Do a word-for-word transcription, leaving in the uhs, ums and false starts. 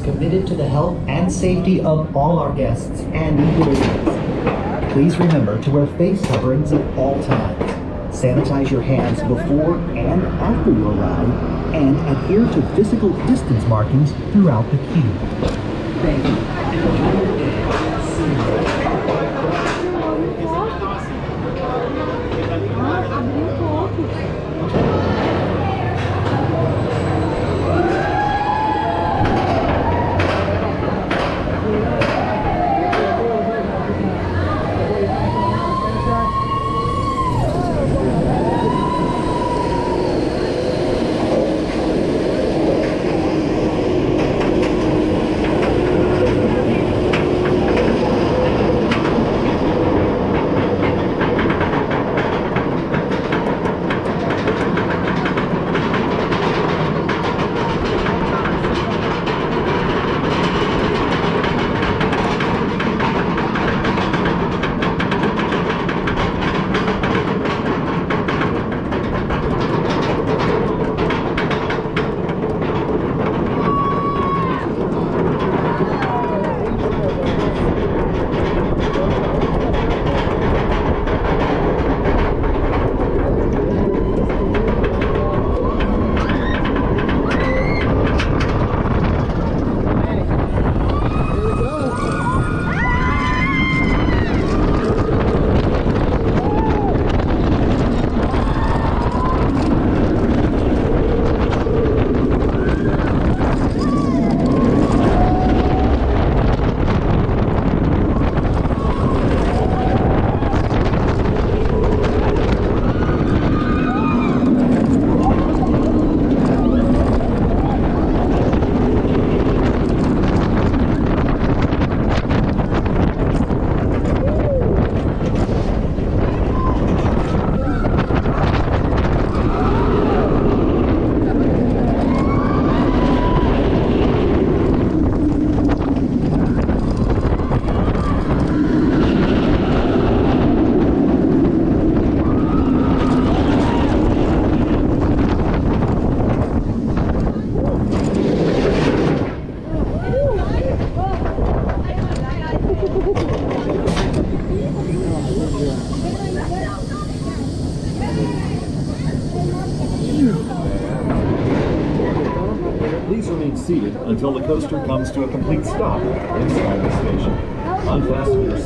committed to the health and safety of all our guests and employees. Please remember to wear face coverings at all times. Sanitize your hands before and after your ride, and adhere to physical distance markings throughout the queue. Thank you. Enjoy your day at SeaWorld. Please remain seated until the coaster comes to a complete stop inside the station. Unfasten your